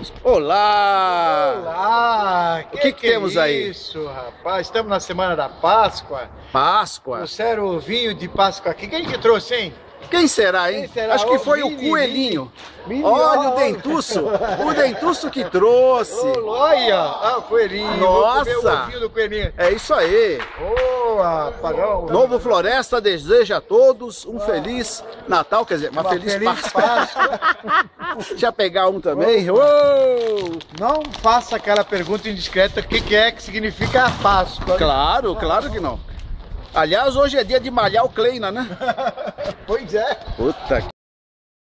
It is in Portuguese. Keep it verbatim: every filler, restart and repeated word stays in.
Olá! Olá! O que, que, que temos é aí? Isso, rapaz, estamos na semana da Páscoa. Páscoa? Trouxeram o vinho de Páscoa aqui. Quem que trouxe, hein? Quem será, hein? Quem será? Acho que Ô, foi Mini, o Coelhinho. Mini, Olha ó, o Dentuço! O Dentuço que trouxe! Ô, olha! Ah, o Coelhinho! Nossa! Vou comer o ovinho do Coelhinho. É isso aí! Ô, apagão! Novo Floresta deseja a todos um feliz Natal, quer dizer, uma, Uma feliz, feliz Páscoa. Páscoa. Deixa eu pegar um também. Uou! Não faça aquela pergunta indiscreta, o que, que é que significa a Páscoa? Claro, claro que não. Aliás, hoje é dia de malhar o Kleina, né? Pois é. Puta que...